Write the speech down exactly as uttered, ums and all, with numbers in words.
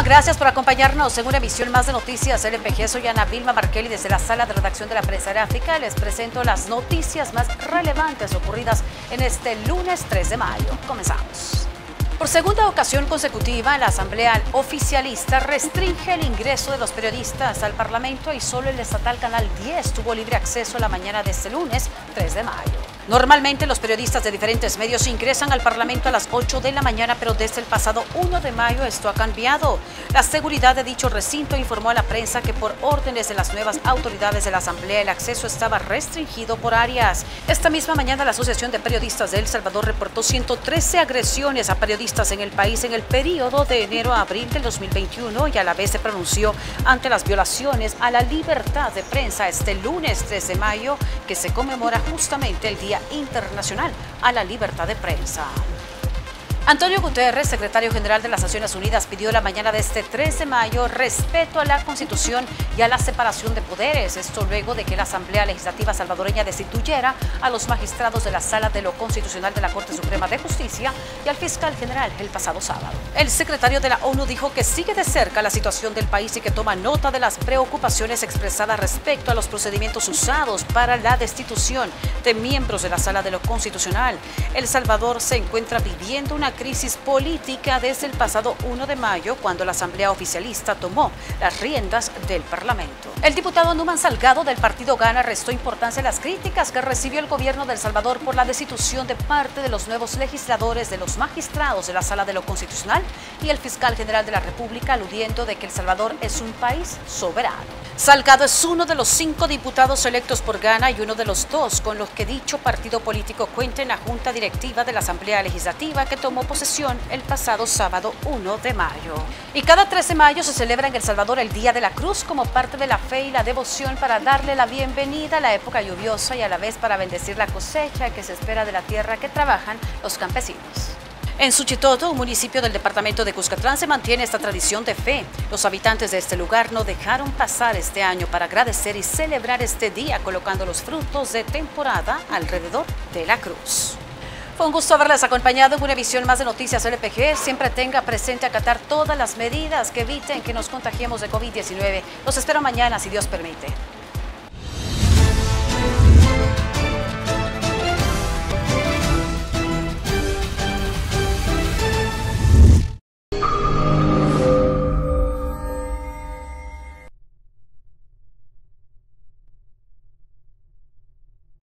Muchísimas gracias por acompañarnos en una emisión más de Noticias L P G. Soy Ana Vilma Markelly desde la sala de redacción de la Prensa Gráfica. Les presento las noticias más relevantes ocurridas en este lunes tres de mayo. Comenzamos. Por segunda ocasión consecutiva, la Asamblea Oficialista restringe el ingreso de los periodistas al Parlamento y solo el estatal Canal diez tuvo libre acceso a la mañana de este lunes tres de mayo. Normalmente los periodistas de diferentes medios ingresan al Parlamento a las ocho de la mañana, pero desde el pasado uno de mayo esto ha cambiado. La seguridad de dicho recinto informó a la prensa que por órdenes de las nuevas autoridades de la Asamblea el acceso estaba restringido por áreas. Esta misma mañana la Asociación de Periodistas de El Salvador reportó ciento trece agresiones a periodistas en el país en el periodo de enero a abril del dos mil veintiuno y a la vez se pronunció ante las violaciones a la libertad de prensa este lunes tres de mayo, que se conmemora justamente el Día Internacional a la Libertad de Prensa. Antonio Guterres, secretario general de las Naciones Unidas, pidió la mañana de este tres de mayo respeto a la Constitución y a la separación de poderes. Esto luego de que la Asamblea Legislativa salvadoreña destituyera a los magistrados de la Sala de lo Constitucional de la Corte Suprema de Justicia y al fiscal general el pasado sábado. El secretario de la ONU dijo que sigue de cerca la situación del país y que toma nota de las preocupaciones expresadas respecto a los procedimientos usados para la destitución de miembros de la Sala de lo Constitucional. El Salvador se encuentra viviendo una crisis política desde el pasado uno de mayo, cuando la Asamblea Oficialista tomó las riendas del Parlamento. El diputado Numan Salgado del partido Gana restó importancia a las críticas que recibió el gobierno de El Salvador por la destitución de parte de los nuevos legisladores, de los magistrados de la Sala de lo Constitucional y el fiscal general de la República, aludiendo de que El Salvador es un país soberano. Salgado es uno de los cinco diputados electos por Gana y uno de los dos con los que dicho partido político cuenta en la Junta Directiva de la Asamblea Legislativa, que tomó posesión el pasado sábado uno de mayo. Y cada tres de mayo se celebra en El Salvador el Día de la Cruz como parte de la fe y la devoción para darle la bienvenida a la época lluviosa y a la vez para bendecir la cosecha que se espera de la tierra que trabajan los campesinos. En Suchitoto, un municipio del departamento de Cuscatlán, se mantiene esta tradición de fe. Los habitantes de este lugar no dejaron pasar este año para agradecer y celebrar este día colocando los frutos de temporada alrededor de la cruz. Fue un gusto haberles acompañado en una emisión más de Noticias L P G. Siempre tenga presente acatar todas las medidas que eviten que nos contagiemos de COVID diecinueve. Los espero mañana, si Dios permite.